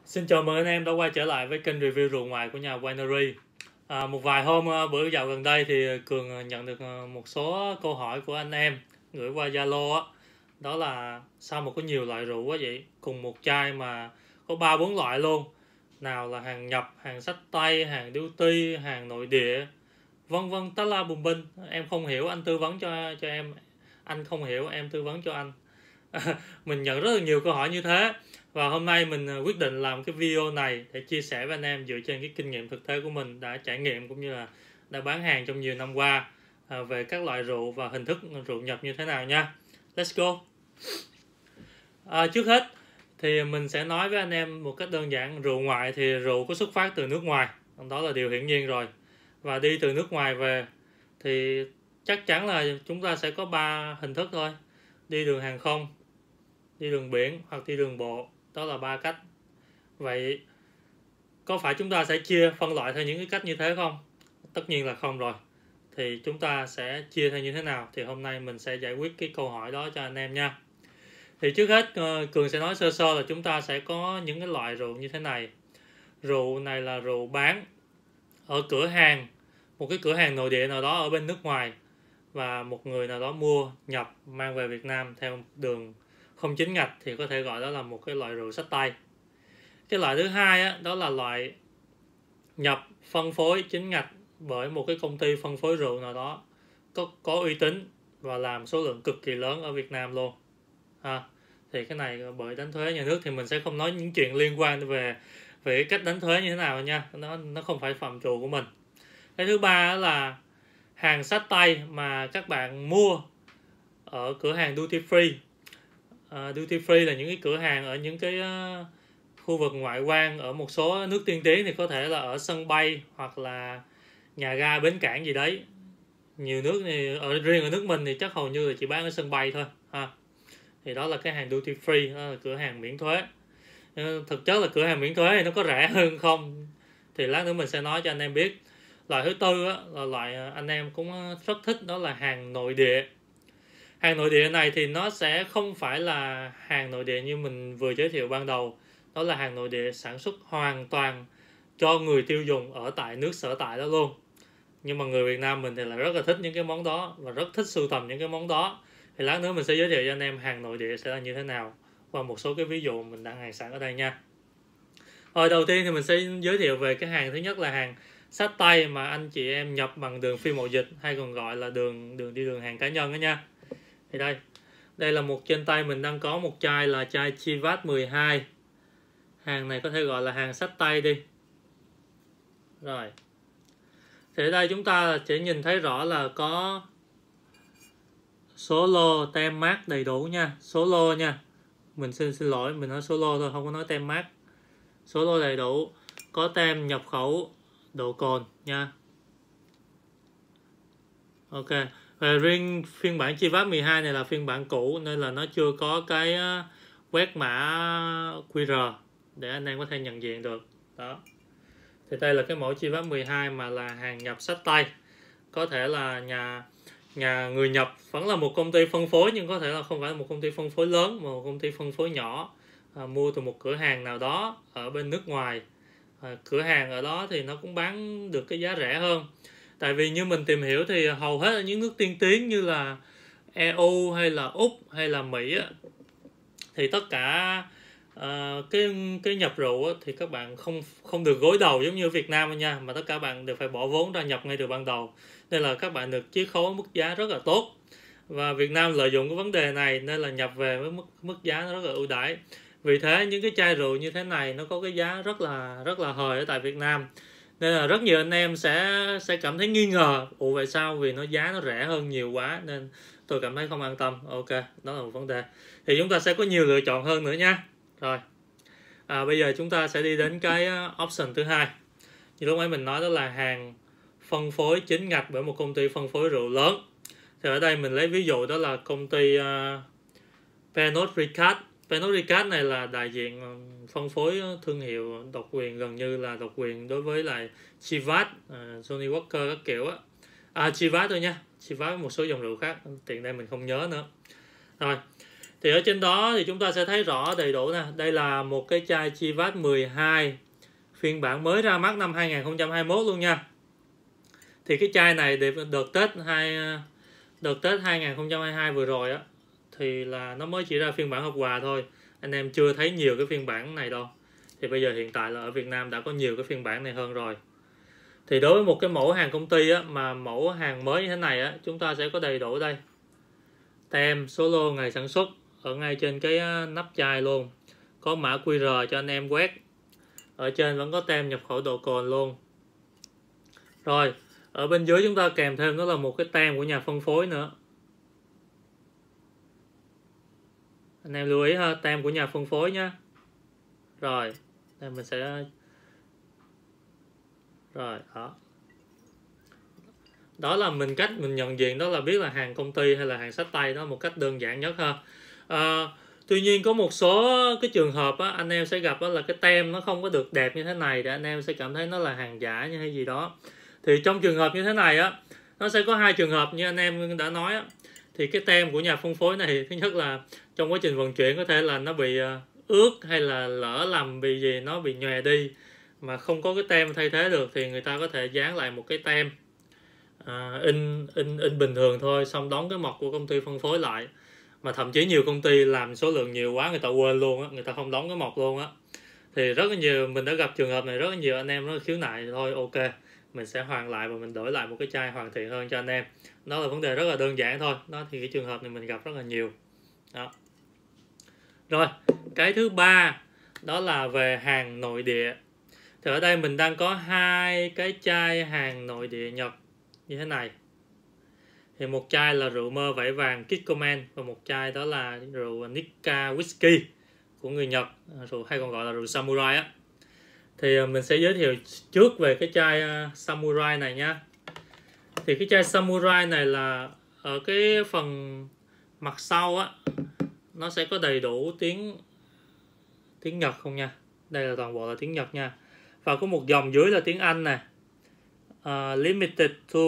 Xin chào mừng anh em đã quay trở lại với kênh review rượu ngoại của nhà Winery. Một vài hôm bữa dạo gần đây thì Cường nhận được một số câu hỏi của anh em gửi qua Zalo á. Đó là sao mà có nhiều loại rượu quá vậy? Cùng một chai mà có 3-4 loại luôn. Nào là hàng nhập, hàng xách tay, hàng duty, hàng nội địa, vân vân tá la bùng binh. Em không hiểu anh tư vấn cho em, anh không hiểu em tư vấn cho anh. Mình nhận rất là nhiều câu hỏi như thế, và hôm nay mình quyết định làm cái video này để chia sẻ với anh em dựa trên cái kinh nghiệm thực tế của mình đã trải nghiệm cũng như là đã bán hàng trong nhiều năm qua về các loại rượu và hình thức rượu nhập như thế nào nha. Let's go. Trước hết thì mình sẽ nói với anh em một cách đơn giản. Rượu ngoại thì rượu có xuất phát từ nước ngoài, đó là điều hiển nhiên rồi, và đi từ nước ngoài về thì chắc chắn là chúng ta sẽ có 3 hình thức thôi: đi đường hàng không, đi đường biển hoặc đi đường bộ. Đó là 3 cách. Vậy có phải chúng ta sẽ phân loại theo những cái cách như thế không? Tất nhiên là không rồi. Thì chúng ta sẽ chia theo như thế nào? Thì hôm nay mình sẽ giải quyết cái câu hỏi đó cho anh em nha. Thì trước hết Cường sẽ nói sơ sơ là chúng ta sẽ có những cái loại rượu như thế này. Rượu này là rượu bán ở cửa hàng, một cái cửa hàng nội địa nào đó ở bên nước ngoài, và một người nào đó mua nhập mang về Việt Nam theo đường không chính ngạch thì có thể gọi đó là một cái loại rượu xách tay. Cái loại thứ hai á, đó là loại nhập phân phối chính ngạch bởi một cái công ty phân phối rượu nào đó có uy tín và làm số lượng cực kỳ lớn ở Việt Nam luôn. Thì cái này bởi đánh thuế nhà nước thì mình sẽ không nói những chuyện liên quan về cái cách đánh thuế như thế nào nha, nó không phải phạm trù của mình. Cái thứ ba là hàng xách tay mà các bạn mua ở cửa hàng duty free. Duty free là những cái cửa hàng ở những cái khu vực ngoại quan ở một số nước tiên tiến, thì có thể là ở sân bay hoặc là nhà ga bến cảng gì đấy. Nhiều nước thì riêng ở nước mình thì chắc hầu như là chỉ bán ở sân bay thôi thì đó là cái hàng duty free, đó là cửa hàng miễn thuế. Thực chất là cửa hàng miễn thuế thì nó có rẻ hơn không thì lát nữa mình sẽ nói cho anh em biết. Loại thứ tư là loại anh em cũng rất thích, đó là hàng nội địa. Hàng nội địa này thì nó sẽ không phải là hàng nội địa như mình vừa giới thiệu ban đầu. Đó là hàng nội địa sản xuất hoàn toàn cho người tiêu dùng ở tại nước sở tại đó luôn. Nhưng mà người Việt Nam mình thì là rất là thích những cái món đó và rất thích sưu tầm những cái món đó. Thì lát nữa mình sẽ giới thiệu cho anh em hàng nội địa sẽ là như thế nào và một số cái ví dụ mình đang hàng sẵn ở đây nha. Rồi đầu tiên thì mình sẽ giới thiệu về cái hàng thứ nhất là hàng xách tay mà anh chị em nhập bằng đường phi mậu dịch, hay còn gọi là đường đi đường hàng cá nhân đó nha. Thì đây là trên tay mình đang có một chai là chai Chivas 12. Hàng này có thể gọi là hàng xách tay đi. Rồi. Thì ở đây chúng ta sẽ nhìn thấy rõ là có số lô, tem mác đầy đủ nha. Số lô nha. Mình xin lỗi, mình nói số lô thôi, không có nói tem mác. Số lô đầy đủ, có tem nhập khẩu, độ cồn nha. Ok. Về riêng phiên bản Chivas 12 này là phiên bản cũ nên là nó chưa có cái quét mã QR để anh em có thể nhận diện được. Đó. Thì đây là cái mẫu Chivas 12 mà là hàng nhập xách tay. Có thể là nhà người nhập vẫn là một công ty phân phối, nhưng có thể là không phải là một công ty phân phối lớn mà một công ty phân phối nhỏ, mua từ một cửa hàng nào đó ở bên nước ngoài. Cửa hàng ở đó thì nó cũng bán được cái giá rẻ hơn. Tại vì như mình tìm hiểu thì hầu hết ở những nước tiên tiến như là EU hay là Úc hay là Mỹ thì tất cả cái nhập rượu thì các bạn không được gối đầu giống như ở Việt Nam nha, mà tất cả bạn đều phải bỏ vốn ra nhập ngay từ ban đầu, nên là các bạn được chiết khấu mức giá rất là tốt. Và Việt Nam lợi dụng cái vấn đề này nên là nhập về với mức giá nó rất là ưu đãi. Vì thế những cái chai rượu như thế này nó có cái giá rất là hời ở tại Việt Nam, nên là rất nhiều anh em sẽ cảm thấy nghi ngờ, vậy sao, vì nó giá nó rẻ hơn nhiều quá nên tôi cảm thấy không an tâm. Ok, đó là một vấn đề. Thì chúng ta sẽ có nhiều lựa chọn hơn nữa nha. Rồi, bây giờ chúng ta sẽ đi đến cái option thứ hai. Như lúc nãy mình nói, đó là hàng phân phối chính ngạch bởi một công ty phân phối rượu lớn. Thì ở đây mình lấy ví dụ đó là công ty Pernod Ricard. Pernod Ricard này là đại diện phân phối thương hiệu độc quyền, gần như là độc quyền đối với lại Chivas, Johnnie Walker các kiểu á. Chivas thôi nha, Chivas với một số dòng rượu khác, tiện đây mình không nhớ nữa. Rồi, Thì ở trên đó thì chúng ta sẽ thấy rõ đầy đủ nè. Đây là một cái chai Chivas 12 phiên bản mới ra mắt năm 2021 luôn nha. Thì cái chai này đợt Tết 2022 vừa rồi á, thì là nó mới chỉ ra phiên bản hộp quà thôi. Anh em chưa thấy nhiều cái phiên bản này đâu. Thì bây giờ hiện tại là ở Việt Nam đã có nhiều cái phiên bản này hơn rồi. Thì đối với một cái mẫu hàng công ty á, mà mẫu hàng mới như thế này á, chúng ta sẽ có đầy đủ đây. Tem, số lô, ngày sản xuất ở ngay trên cái nắp chai luôn. Có mã QR cho anh em quét. Ở trên vẫn có tem nhập khẩu độ cồn luôn. Rồi, ở bên dưới chúng ta kèm thêm đó là một cái tem của nhà phân phối nữa. Anh em lưu ý ha, tem của nhà phân phối nhé. Rồi, đây mình sẽ... Rồi, đó. Đó là cách mình nhận diện đó là biết là hàng công ty hay là hàng xách tay, đó một cách đơn giản nhất ha. Tuy nhiên có một số cái trường hợp á, anh em sẽ gặp đó là cái tem nó không có được đẹp như thế này, để anh em sẽ cảm thấy nó là hàng giả như hay gì đó. Thì trong trường hợp như thế này á, nó sẽ có hai trường hợp như anh em đã nói á. Thì cái tem của nhà phân phối này, thứ nhất là trong quá trình vận chuyển có thể là nó bị ướt, hay là lỡ làm bị gì nó bị nhòe đi mà không có cái tem thay thế được, thì người ta có thể dán lại một cái tem in bình thường thôi, xong đóng cái mộc của công ty phân phối lại. Mà thậm chí nhiều công ty làm số lượng nhiều quá người ta quên luôn á, người ta không đóng cái mộc luôn á. Thì rất là nhiều, mình đã gặp trường hợp này rất là nhiều anh em nó khiếu nại. Thôi ok, mình sẽ hoàn lại và mình đổi lại một cái chai hoàn thiện hơn cho anh em. Đó là vấn đề rất là đơn giản thôi. Đó, thì cái trường hợp này mình gặp rất là nhiều. Đó. Rồi, cái thứ ba đó là về hàng nội địa. Thì ở đây mình đang có hai cái chai hàng nội địa Nhật như thế này. Thì một chai là rượu mơ vảy vàng Kikkoman, và một chai đó là rượu Nikka Whisky của người Nhật, rượu hay còn gọi là rượu Samurai á. Thì mình sẽ giới thiệu trước về cái chai Samurai này nha. Thì cái chai Samurai này là ở cái phần mặt sau á, nó sẽ có đầy đủ tiếng Nhật không nha. Đây là toàn bộ là tiếng Nhật nha. Và có một dòng dưới là tiếng Anh nè. Limited to,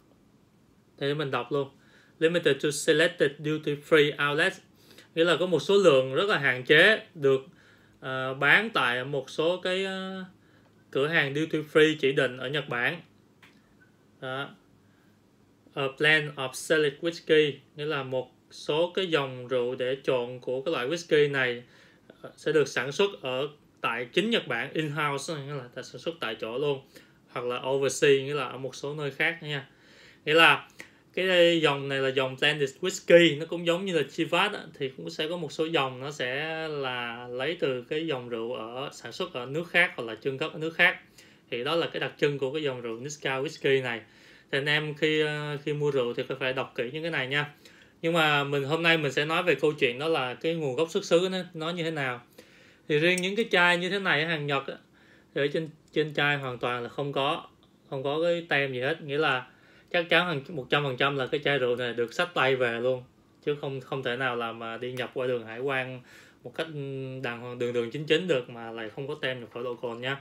để mình đọc luôn. Limited to selected duty free outlets, nghĩa là có một số lượng rất là hạn chế được bán tại một số cái cửa hàng duty free chỉ định ở Nhật Bản. Đó. A blend of select whisky, nghĩa là một số cái dòng rượu để trộn của cái loại whisky này sẽ được sản xuất ở tại chính Nhật Bản, in-house, nghĩa là sản xuất tại chỗ luôn, hoặc là overseas, nghĩa là ở một số nơi khác nha. Nghĩa là cái dòng này là dòng blended whisky, nó cũng giống như là Chivas á, thì cũng sẽ có một số dòng nó sẽ là lấy từ cái dòng rượu ở sản xuất ở nước khác hoặc là trưng cất ở nước khác. Thì đó là cái đặc trưng của cái dòng rượu Nikka Whisky này. Thì anh em khi mua rượu thì phải đọc kỹ những cái này nha. Nhưng mà hôm nay mình sẽ nói về câu chuyện đó là cái nguồn gốc xuất xứ nó như thế nào. Thì riêng những cái chai như thế này ở hàng Nhật á, thì ở trên chai hoàn toàn là không có cái tem gì hết, nghĩa là chắc chắn 100% là cái chai rượu này được xách tay về luôn, chứ không thể nào là mà đi nhập qua đường hải quan một cách đàng hoàng, đường chính được mà lại không có tem nhập khẩu độ cồn nha.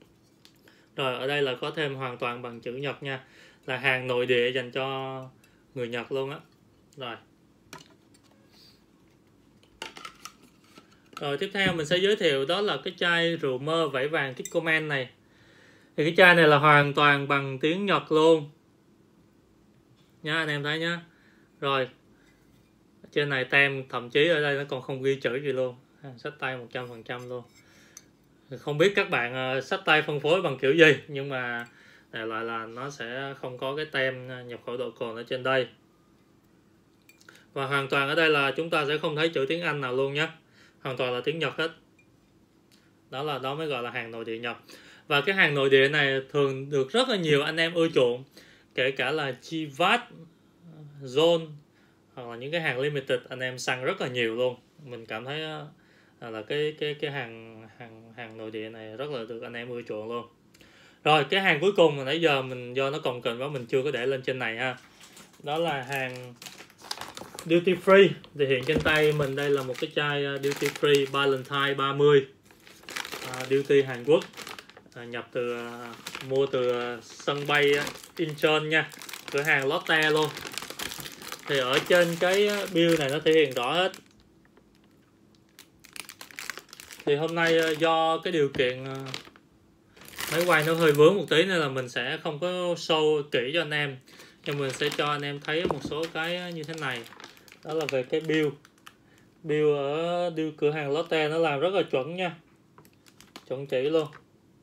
Rồi ở đây là có thêm hoàn toàn bằng chữ Nhật nha, là hàng nội địa dành cho người Nhật luôn á. Rồi tiếp theo mình sẽ giới thiệu đó là cái chai rượu mơ vảy vàng Kikkoman này. Thì cái chai này là hoàn toàn bằng tiếng Nhật luôn nha, anh em thấy nhá. Rồi trên này tem, thậm chí ở đây nó còn không ghi chữ gì luôn, xách tay 100% luôn. Không biết các bạn xách tay phân phối bằng kiểu gì, nhưng mà đại loại là nó sẽ không có cái tem nhập khẩu độ cồn ở trên đây. Và hoàn toàn ở đây là chúng ta sẽ không thấy chữ tiếng Anh nào luôn nhé, hoàn toàn là tiếng Nhật hết. Đó mới gọi là hàng nội địa Nhật. Và cái hàng nội địa này thường được rất là nhiều anh em ưa chuộng, kể cả là Chivas, Zone hoặc là những cái hàng limited, anh em săn rất là nhiều luôn. Mình cảm thấy là cái hàng nội địa này rất là được anh em ưa chuộng luôn. Rồi cái hàng cuối cùng mà nãy giờ mình do nó cồng kềnh quá mình chưa có để lên trên này ha. Đó là hàng duty free. Thì hiện trên tay mình đây là một cái chai duty free Valentine 30, duty Hàn Quốc, nhập mua từ sân bay Incheon nha, cửa hàng Lotte luôn. Thì ở trên cái bill này nó thể hiện rõ hết Thì hôm nay do cái điều kiện máy quay nó hơi vướng một tí nên là mình sẽ không có show kỹ cho anh em, nhưng mình sẽ cho anh em thấy một số cái như thế này. Đó là về cái build ở cửa hàng Lotte nó làm rất là chuẩn nha, chuẩn chỉ luôn.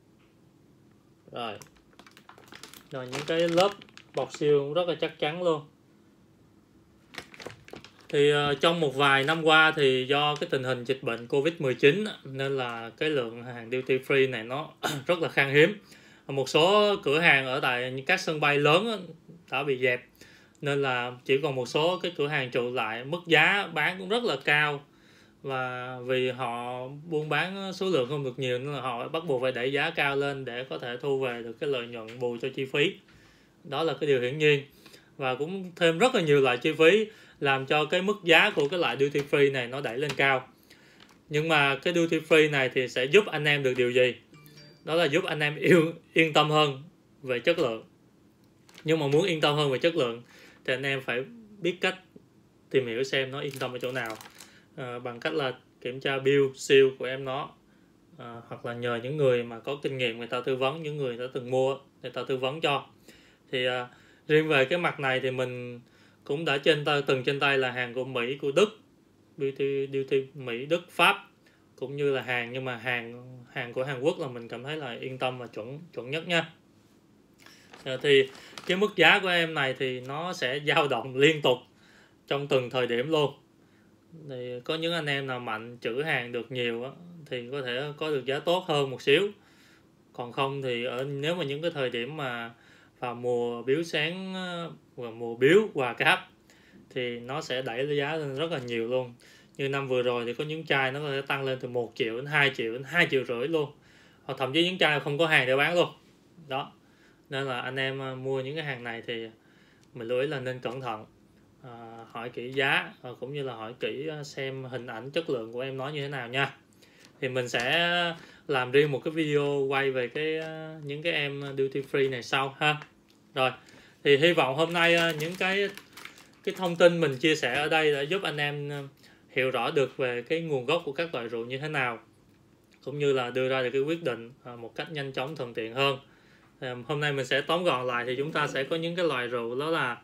Rồi những cái lớp bọc siêu cũng rất là chắc chắn luôn. Thì trong một vài năm qua thì do cái tình hình dịch bệnh Covid-19 nên là cái lượng hàng duty free này nó rất là khan hiếm. Một số cửa hàng ở tại các sân bay lớn đã bị dẹp, nên là chỉ còn một số cái cửa hàng trụ lại, mức giá bán cũng rất là cao. Và vì họ buôn bán số lượng không được nhiều nên là họ bắt buộc phải đẩy giá cao lên để có thể thu về được cái lợi nhuận bù cho chi phí. Đó là cái điều hiển nhiên. Và cũng thêm rất là nhiều loại chi phí làm cho cái mức giá của cái loại duty free này nó đẩy lên cao. Nhưng mà cái duty free này thì sẽ giúp anh em được điều gì? Đó là giúp anh em yên tâm hơn về chất lượng. Nhưng mà muốn yên tâm hơn về chất lượng thì anh em phải biết cách tìm hiểu xem nó yên tâm ở chỗ nào, bằng cách là kiểm tra build seal của em nó, hoặc là nhờ những người mà có kinh nghiệm người ta tư vấn, những người đã từng mua người ta tư vấn cho. Thì riêng về cái mặt này thì mình cũng đã từng trên tay là hàng của Mỹ, của Đức, duty Mỹ, Đức, Pháp cũng như là Hàn, nhưng mà hàng của Hàn Quốc là mình cảm thấy là yên tâm và chuẩn nhất nha. Thì cái mức giá của em này thì nó sẽ dao động liên tục trong từng thời điểm luôn. Thì có những anh em nào mạnh trữ hàng được nhiều á, thì có thể có được giá tốt hơn một xíu. Còn không thì nếu mà những cái thời điểm mà vào mùa biếu sáng và mùa biếu quà cáp thì nó sẽ đẩy giá lên rất là nhiều luôn. Như năm vừa rồi thì có những chai nó có thể tăng lên từ 1 triệu đến 2 triệu đến 2,5 triệu luôn, hoặc thậm chí những chai không có hàng để bán luôn đó. Nên là anh em mua những cái hàng này thì mình lưu ý là nên cẩn thận, hỏi kỹ giá, cũng như là hỏi kỹ xem hình ảnh chất lượng của em nó như thế nào nha. Thì mình sẽ làm riêng một cái video quay về những cái em duty free này sau ha. Rồi thì hy vọng hôm nay những cái thông tin mình chia sẻ ở đây đã giúp anh em hiểu rõ được về cái nguồn gốc của các loại rượu như thế nào, cũng như là đưa ra được cái quyết định một cách nhanh chóng, thuận tiện hơn. Hôm nay mình sẽ tóm gọn lại thì chúng ta sẽ có những cái loại rượu đó là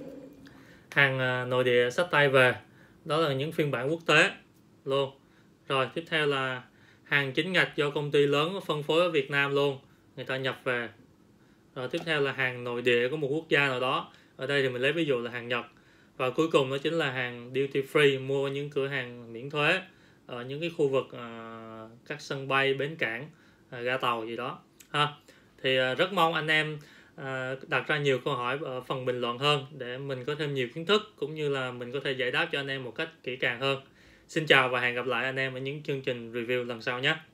hàng nội địa xách tay về, đó là những phiên bản quốc tế luôn. Rồi tiếp theo là hàng chính ngạch do công ty lớn phân phối ở Việt Nam luôn, người ta nhập về. Rồi tiếp theo là hàng nội địa của một quốc gia nào đó, ở đây thì mình lấy ví dụ là hàng Nhật. Và cuối cùng đó chính là hàng duty free, mua những cửa hàng miễn thuế ở những cái khu vực các sân bay, bến cảng, ga tàu gì đó ha. Thì rất mong anh em đặt ra nhiều câu hỏi ở phần bình luận hơn để mình có thêm nhiều kiến thức, cũng như là mình có thể giải đáp cho anh em một cách kỹ càng hơn. Xin chào và hẹn gặp lại anh em ở những chương trình review lần sau nhé.